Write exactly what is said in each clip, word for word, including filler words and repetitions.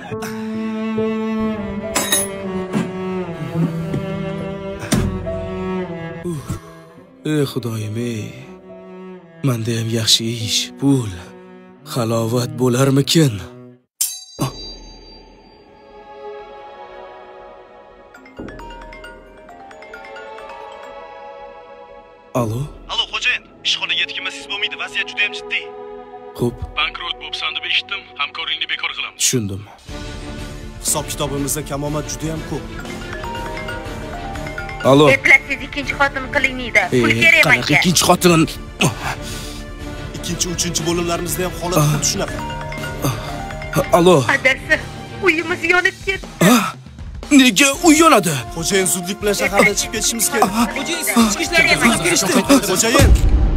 ey xudoyim ey, menda ham yaxshi ish, pul, halovat bo'larmikin? Alo? Alo, xo'jayin, ishxonaga yetkinmasiz bo'lmaydi, vaziyat juda ham jiddiy. Xo'p. Bankrot bo'libsan deb eshitdim, hamkorlikni bekor qilamiz. Tushundim. Hisob-kitobimizda kamomad juda ham ko'p. Alo. Eplatsiz ikkinchi xotin qilinmaydi. Pul kerak menga. menga. Ikkinchi xotin. Ikkinchi, uchinchi bo'limlarimizda ham holat xuddi shunaqa. Alo. Adasi, uyimiz yonib ketdi. Nega uy yonadi? Xo'jayin zudlik bilan shahardan chiqib ketishimiz kerak. Xo'jayin, ichki ishlarga kirishdi. Xo'jayin.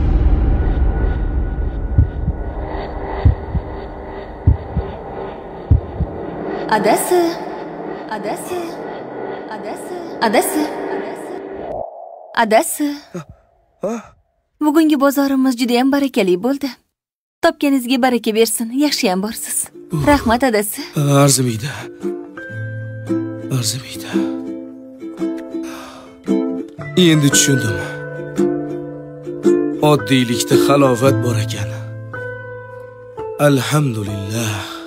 Adasi. Adasi. Adasi. Adasi. Adasi. Bugungi bozorimiz juda ham barakali bo'ldi. Topganingizga baraka bersin. Yaxshi ham borsiz. Rahmat adasi. Arzimaydi. Arzimaydi. Endi tushundim. Oddiylikda halovat bor ekan. Alhamdulillah.